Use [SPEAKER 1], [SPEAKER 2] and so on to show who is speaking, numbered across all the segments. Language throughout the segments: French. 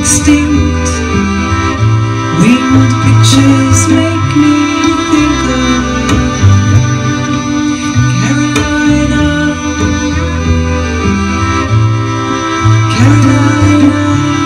[SPEAKER 1] extinct. Winged pictures make me think of Carolina, Carolina.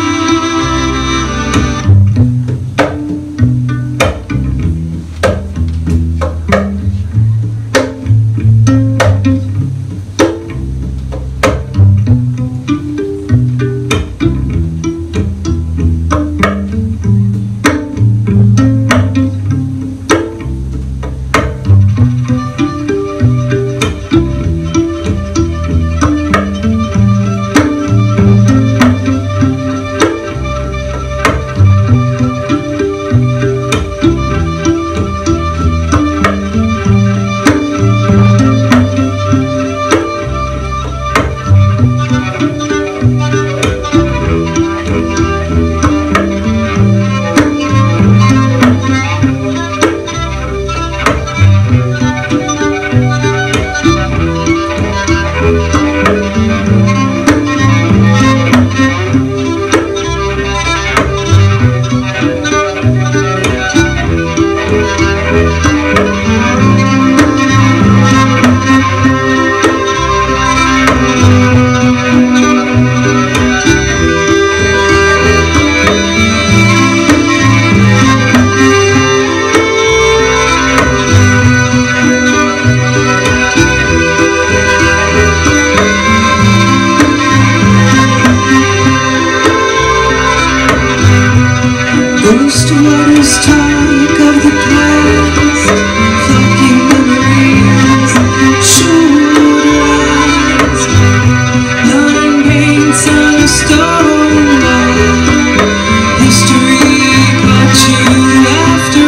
[SPEAKER 1] Ghost waters talk of the past, flocking memories should rise. Line paints on a stone wall, history caught you after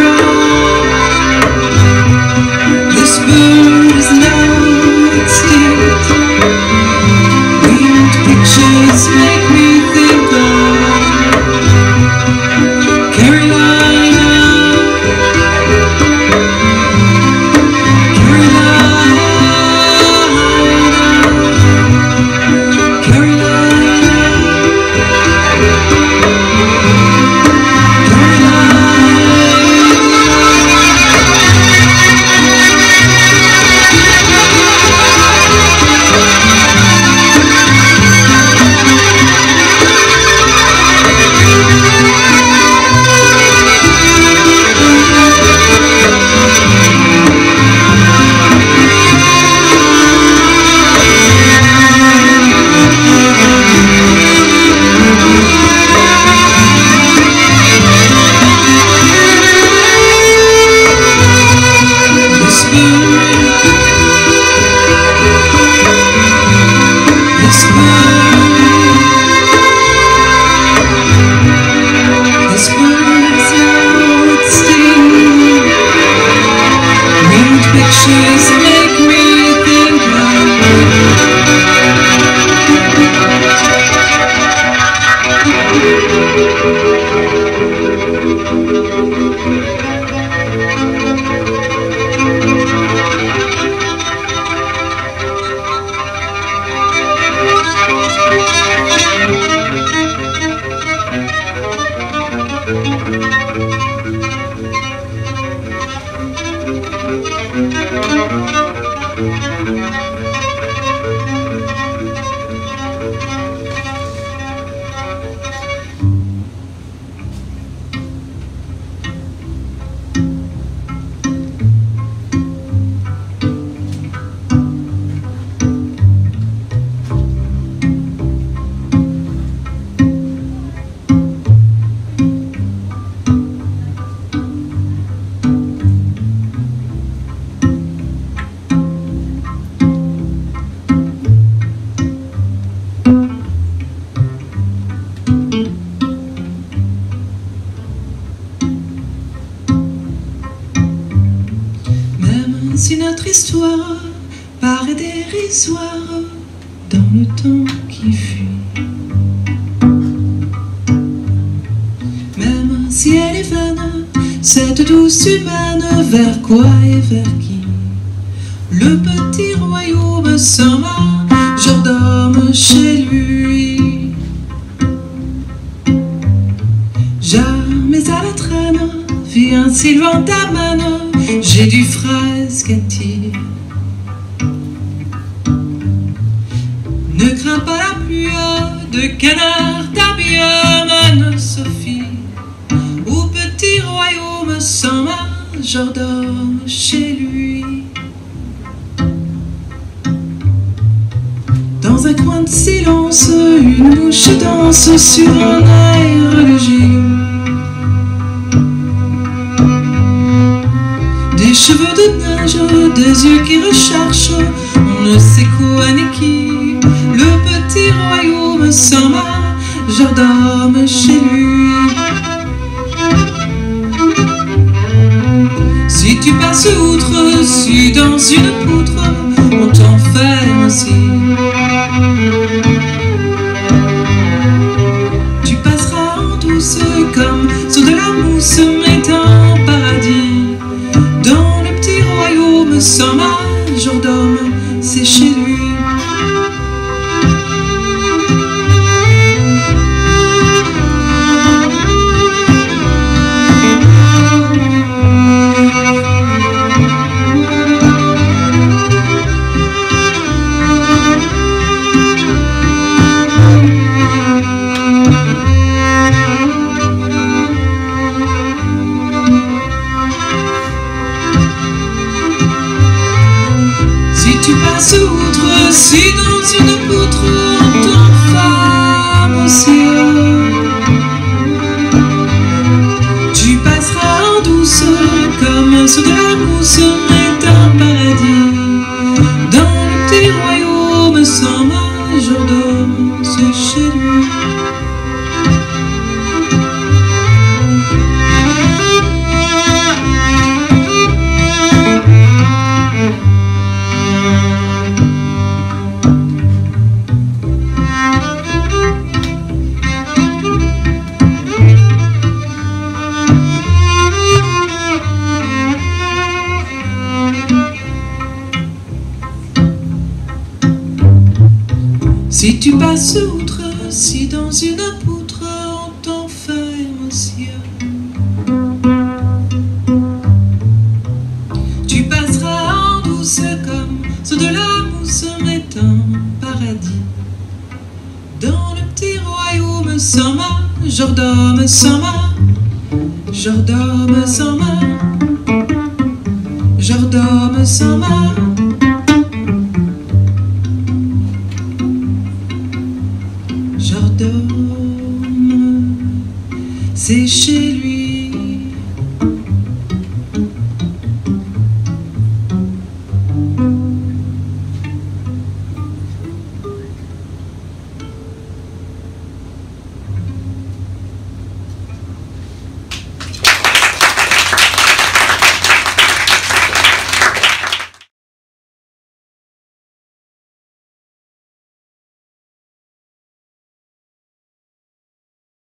[SPEAKER 1] all. This bird is now extinct. Winged pictures make me think of Carolina, Carolina, Carolina, pictures make me think si notre histoire paraît dérisoire dans le temps qui fuit. Même si elle est vaine, cette douce humaine, vers quoi et vers qui? Le petit royaume sans majordome chez lui. Jamais à la traîne, viens Sylvain t'amène, j'ai du fresquetti. Ne crains pas la pluie de canard t'habille, Sophie, au petit royaume sans majordome chez lui. Dans un coin de silence, une mouche danse sur un air léger. Des cheveux de neige, des yeux qui recherchent, on ne sait quoi ni qui. Le petit royaume sans majordome chez lui. Si tu passes outre, si dans une poutre, on t'enferme aussi. Tu passeras en douce comme sur de la mousse, mais en paradis. Dans le petit royaume sans majordome, c'est chez lui. Tu passes outre, si dans une poutre on t'enferme aussi. Tu passeras en douce comme sur de la mousse, mais un paradis. Dans le petit royaume sans majordome, c'est chez lui. Si tu passes outre, si dans une poutre on t'enferme aussi. Tu passeras en douce comme sur de la mousse, mais un paradis. Dans le petit royaume sans majordome, sans majordome, sans majordome, sans majordome. C'est chez